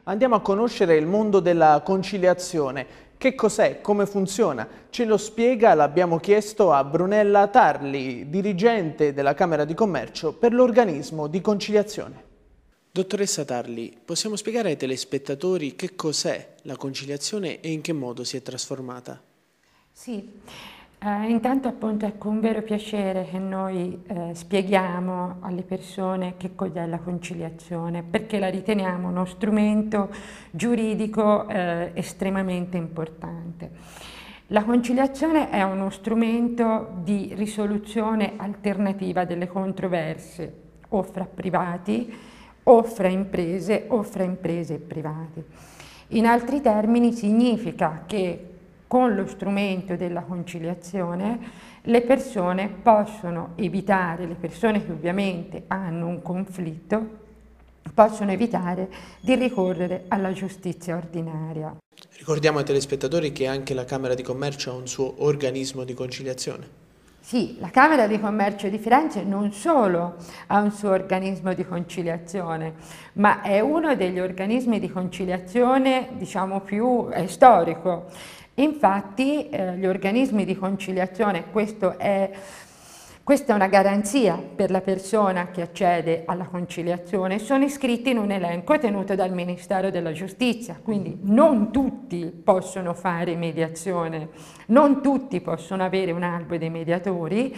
Andiamo a conoscere il mondo della conciliazione. Che cos'è? Come funziona? Ce lo spiega, l'abbiamo chiesto a Brunella Tarli, dirigente della Camera di Commercio per l'organismo di conciliazione. Dottoressa Tarli, possiamo spiegare ai telespettatori che cos'è la conciliazione e in che modo si è trasformata? Sì, intanto appunto ecco un vero piacere che noi spieghiamo alle persone che cos'è la conciliazione, perché la riteniamo uno strumento giuridico estremamente importante. La conciliazione è uno strumento di risoluzione alternativa delle controversie o fra privati o fra imprese e privati. In altri termini significa che con lo strumento della conciliazione le persone possono evitare, le persone che ovviamente hanno un conflitto, possono evitare di ricorrere alla giustizia ordinaria. Ricordiamo ai telespettatori che anche la Camera di Commercio ha un suo organismo di conciliazione. Sì, la Camera di Commercio di Firenze non solo ha un suo organismo di conciliazione, ma è uno degli organismi di conciliazione, diciamo, più storico. Infatti gli organismi di conciliazione, questa è una garanzia per la persona che accede alla conciliazione, sono iscritti in un elenco tenuto dal Ministero della Giustizia, quindi non tutti possono fare mediazione, non tutti possono avere un albo dei mediatori.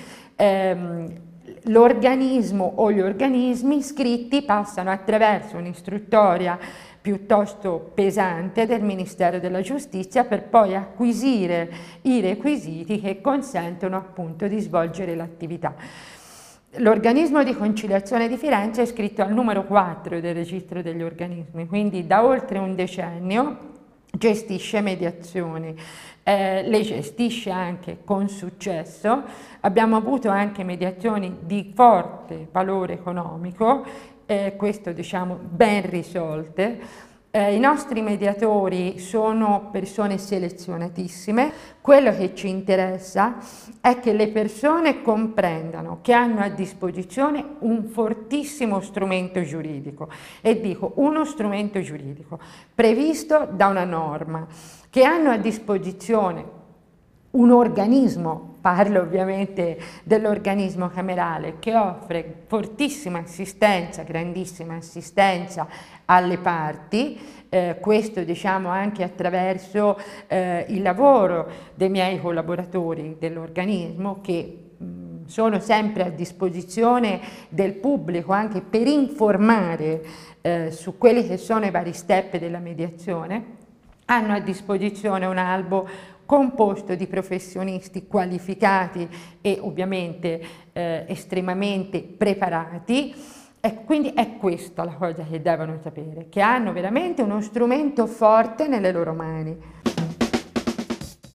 L'organismo o gli organismi iscritti passano attraverso un'istruttoria piuttosto pesante del Ministero della Giustizia per poi acquisire i requisiti che consentono appunto di svolgere l'attività. L'organismo di conciliazione di Firenze è iscritto al numero 4 del registro degli organismi, quindi da oltre un decennio gestisce mediazioni, le gestisce anche con successo. Abbiamo avuto anche mediazioni di forte valore economico, questo diciamo ben risolte. I nostri mediatori sono persone selezionatissime. Quello che ci interessa è che le persone comprendano che hanno a disposizione un fortissimo strumento giuridico, e dico uno strumento giuridico previsto da una norma, che hanno a disposizione un organismo, parlo ovviamente dell'organismo camerale, che offre fortissima assistenza, grandissima assistenza alle parti, questo diciamo anche attraverso il lavoro dei miei collaboratori dell'organismo, che sono sempre a disposizione del pubblico anche per informare su quelli che sono i vari step della mediazione. Hanno a disposizione un albo composto di professionisti qualificati e ovviamente estremamente preparati, e quindi è questa la cosa che devono sapere, che hanno veramente uno strumento forte nelle loro mani.